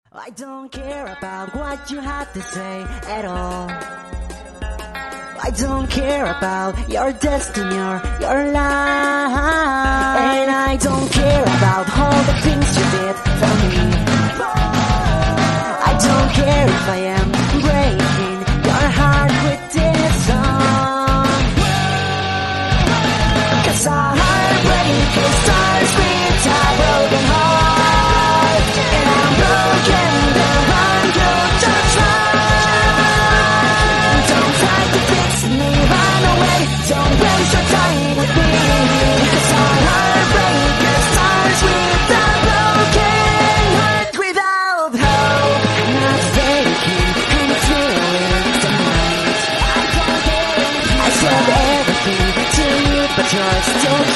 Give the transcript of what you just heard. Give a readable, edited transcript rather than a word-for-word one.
I don't care about what you have to say at all. I don't care about your destiny or your life. And I don't care about all the things you did for me. I don't care if I am breaking your heart with this song. 'Cause a heartbreaker starts with a broken heart. And I'm broken, the one you just run. Don't try to fix me, run away. Don't waste your time with me. 'Cause a heartbreaker starts with a broken heart without hope. I'm not faking, I'm feeling tonight. I said everything to you, but you're still